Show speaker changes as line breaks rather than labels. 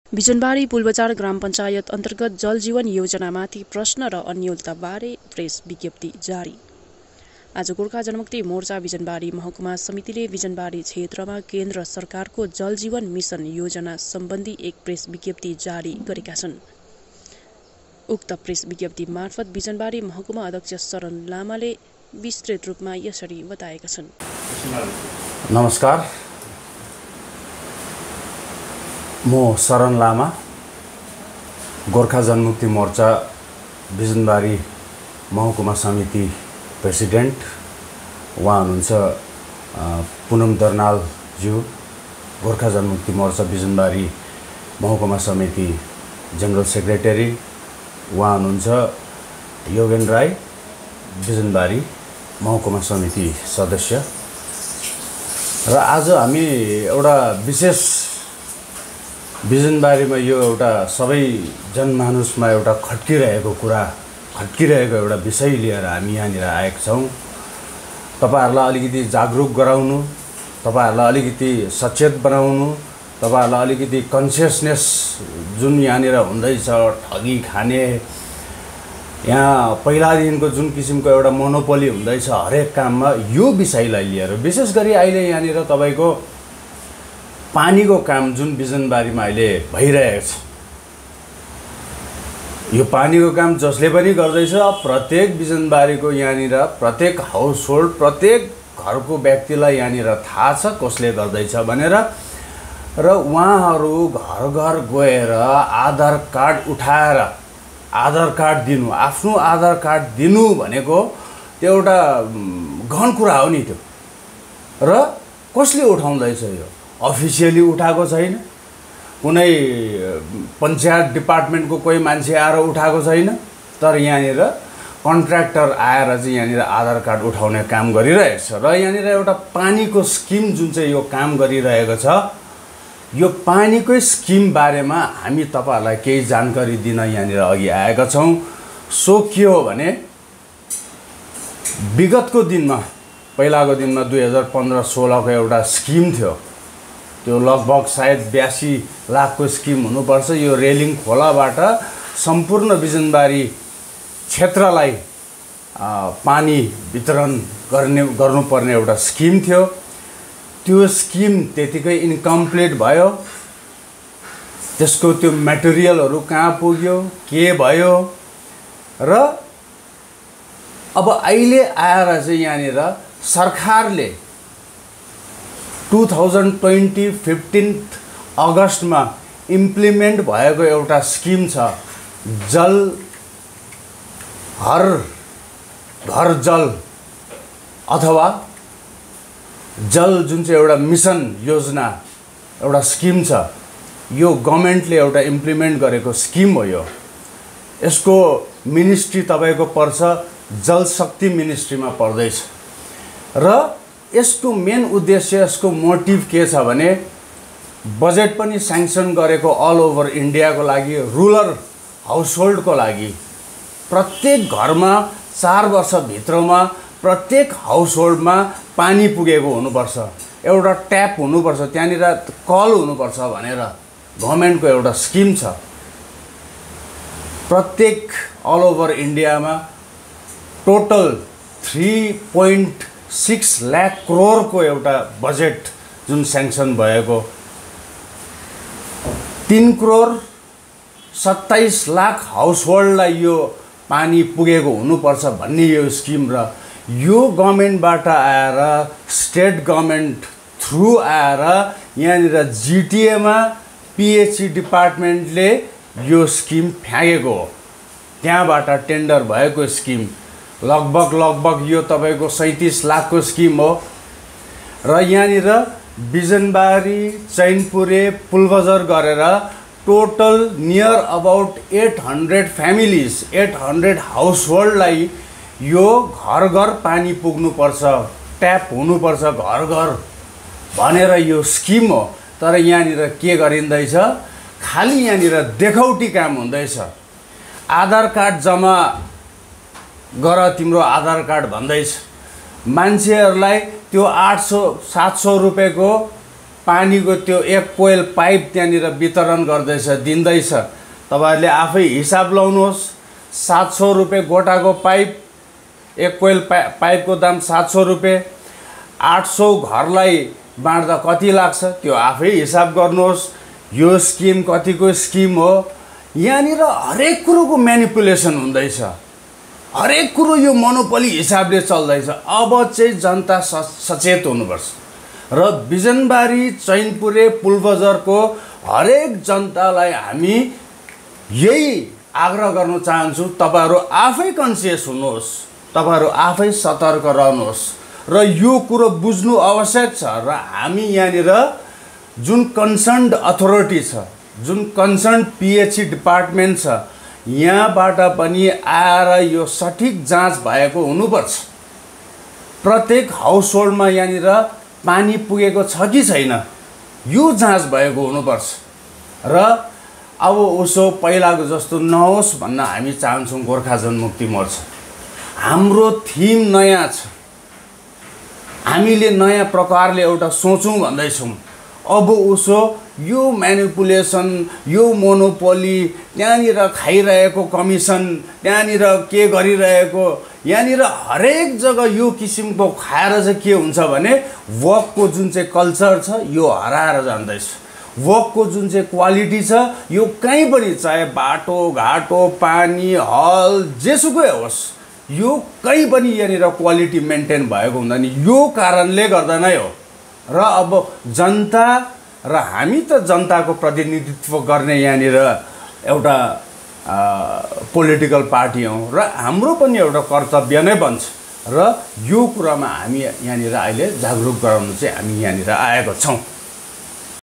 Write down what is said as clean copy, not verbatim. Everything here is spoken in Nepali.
बिजनबारी पुलबजार ग्राम पञ्चायत अन्तर्गत जल जीवन योजनामाथि प्रश्न र अन्योलताबारे प्रेस विज्ञप्ति जारी। आज गोर्खा जनमुक्ति मोर्चा बिजनबारी महकुमा समितिले बिजनबारी क्षेत्रमा केन्द्र सरकारको जल जीवन मिसन योजना सम्बन्धी एक प्रेस विज्ञप्ति जारी गरेका छन्। उक्त प्रेस विज्ञप्ति मार्फत बिजनबारी महकुमा अध्यक्ष शरण लामाले विस्तृत रूपमा यसरी बताएका छन्।
नमस्कार, म शरण लामा, गोर्खा जनमुक्ति मोर्चा बिजनबारी महकुमा समिति प्रेसिडेन्ट। उहाँ हुनुहुन्छ पुनम दर्नालज्यू, गोर्खा जनमुक्ति मोर्चा बिजनबारी महकुमा समिति जनरल सेक्रेटरी। उहाँ हुनुहुन्छ योगेन राई, बिजनबारी महकुमा समिति सदस्य। र आज हामी एउटा विशेष बिजनबारीमा यो एउटा सबै जनमानुसमा एउटा खट्किरहेको एउटा विषय लिएर हामी यहाँनिर आएका छौँ। तपाईहरुलाई अलिकति जागरुक गराउनु, तपाईहरुलाई अलिकति सचेत बनाउनु, तपाईहरुलाई अलिकति कन्सियसनेस जुन यहाँनिर हुँदैछ, ठगी खाने, यहाँ पहिलादेखिको जुन किसिमको एउटा मोनोपोली हुँदैछ हरेक काममा, यो विषयलाई लिएर विशेष गरी अहिले यहाँनिर तपाईको पानीको काम जुन बिजनबारीमा अहिले भइरहेको छ, यो पानीको काम जसले पनि गर्दैछ, प्रत्येक बिजनबारीको यहाँनिर प्रत्येक हाउस होल्ड, प्रत्येक घरको व्यक्तिलाई यहाँनिर थाहा छ कसले गर्दैछ भनेर। र उहाँहरू घर घर गएर आधार कार्ड उठाएर आधार कार्ड दिनु, आफ्नो आधार कार्ड दिनु भनेको त्यो एउटा गहन कुरा हो नि त्यो। र कसले उठाउँदैछ? यो अफिसियली उठाएको छैन, कुनै पञ्चायत डिपार्टमेन्टको कोही मान्छे आएर उठाएको छैन, तर यहाँनिर कन्ट्र्याक्टर आएर चाहिँ यहाँनिर आधार कार्ड उठाउने काम गरिरहेको छ। र यहाँनिर एउटा पानीको स्किम जुन चाहिँ यो काम गरिरहेको छ, यो पानीकै स्किम बारेमा हामी तपाईहरुलाई केही जानकारी दिन यहाँनिर अघि आएका छौँ। सो के हो भने विगतको दिनमा, पहिलाको दिनमा 2015-16 को एउटा स्किम थियो, त्यो लगभग सायद 82 लाखको स्किम हुनुपर्छ। यो रेलिङ खोलाबाट सम्पूर्ण बिजनबारी क्षेत्रलाई पानी वितरण गर्नुपर्ने एउटा स्किम थियो। त्यो स्किम त्यतिकै इन्कम्प्लिट भयो। त्यसको त्यो मटेरियलहरु कहाँ पुग्यो, के भयो, र अब अहिले आएर चाहिँ यहाँनिर सरकारले 2020 अगस्टमा इम्प्लिमेन्ट भएको एउटा स्किम छ, जल हर घर जल अथवा जल जुन चाहिँ एउटा मिसन योजना एउटा स्किम छ। यो गभर्नमेन्टले एउटा इम्प्लिमेन्ट गरेको स्किम हो। यसको मिनिस्ट्री तपाईको पर्छ जल शक्ति मिनिस्ट्रीमा पर्दैछ। र यसको मेन उद्देश्य, यसको मोटिभ के छ भने बजेट पनि स्याङ्सन गरेको अल ओभर इन्डियाको लागि, रुरल हाउसहोल्डको लागि, प्रत्येक घरमा 4 वर्षभित्रमा प्रत्येक हाउसहोल्डमा पानी पुगेको हुनुपर्छ, एउटा ट्याप हुनुपर्छ, त्यहाँनिर कल हुनुपर्छ भनेर गभर्नमेन्टको एउटा स्किम छ। प्रत्येक अल ओभर इन्डियामा टोटल 3.6 लाख करोडको एउटा बजेट जुन स्याङ्सन भएको, 3 करोड 27 लाख हाउसहोल्डलाई यो पानी पुगेको हुनुपर्छ भन्ने यो स्किम। र यो गभर्नमेन्टबाट आएर, स्टेट गभर्नमेन्ट थ्रु आएर यहाँनिर जिटिएमा पिएचई डिपार्टमेन्टले यो स्किम फ्याँकेको हो। त्यहाँबाट टेन्डर भएको स्किम लगभग यो तपाईको 37 लाखको स्किम हो। र यहाँनिर बिजनबारी, चैनपुरे, पुलबजार गरेर टोटल नियर अबाउट 800 फ्यामिलीज, 800 हाउसहोल्डलाई यो घर घर पानी पुग्नुपर्छ, ट्याप हुनुपर्छ घर घर भनेर यो स्किम हो। तर यहाँनिर के गरिँदैछ? खाली यहाँनिर देखाउटी काम हुँदैछ। आधार कार्ड जम्मा गर, तिम्रो आधार कार्ड भन्दैछ। मान्छेहरूलाई त्यो 800-700 रुपैयाँको पानीको त्यो 1 कोइल पाइप त्यहाँनिर वितरण गर्दैछ, दिँदैछ। तपाईँहरूले आफै हिसाब लाउनुहोस्। 700 रुपियाँ गोटाको पाइप, 1 कोइल पाइपको दाम 700 रुपियाँ। 800 घरलाई बाँड्दा कति लाग्छ त्यो आफै हिसाब गर्नुहोस्। यो स्किम कतिको स्किम हो? यहाँनिर हरेक कुरोको म्यानिपुलेसन हुँदैछ, हरेक कुरो यो मोनोपोली हिसाबले चल्दैछ। अब चाहिँ जनता सचेत हुनुपर्छ र बिजनबारी, चैनपुरे, पुलबजारको हरेक जनतालाई हामी यही आग्रह गर्न चाहन्छु, तपाईँहरू आफै कन्सियस हुनुहोस्, तपाईँहरू आफै सतर्क रहनुहोस् र यो कुरो बुझ्नु आवश्यक छ। र हामी यहाँनिर जुन कन्सर्न्ड अथोरिटी छ, जुन कन्सर्न पिएचई डिपार्टमेन्ट छ, यहाँबाट पनि आएर यो सठिक जाँच भएको हुनुपर्छ। प्रत्येक हाउस होल्डमा यहाँनिर पानी पुगेको छ कि छैन यो जाँच भएको हुनुपर्छ। र अब उसो पहिलाको जस्तो नहोस् भन्न हामी चाहन्छौँ गोर्खा जनमुक्ति मोर्चा। हाम्रो थिम नयाँ छ, हामीले नयाँ प्रकारले एउटा सोचौँ भन्दैछौँ। अब उसो यो म्यानिपुलेसन, यो मोनोपोली, त्यहाँनिर खाइरहेको कमिसन, त्यहाँनिर के गरिरहेको, यहाँनिर हरेक जग्गा यो किसिमको खाएर चाहिँ के हुन्छ भने वर्कको जुन चाहिँ कल्चर छ यो हराएर जाँदैछ। वर्कको जुन चाहिँ क्वालिटी छ यो कहीँ पनि, चाहे बाटो घाटो, पानी, हल, जेसुकै होस्, यो कहीँ पनि यहाँनिर क्वालिटी मेन्टेन भएको हुँदैन। यो कारणले गर्दा नै हो। र अब जनता र हामी त जनताको प्रतिनिधित्व गर्ने यहाँनिर एउटा पोलिटिकल पार्टी हौँ र हाम्रो पनि एउटा कर्तव्य नै बन्छ। र यो कुरामा हामी यहाँनिर अहिले जागरुक गराउन चाहिँ हामी यहाँनिर आएको छौँ।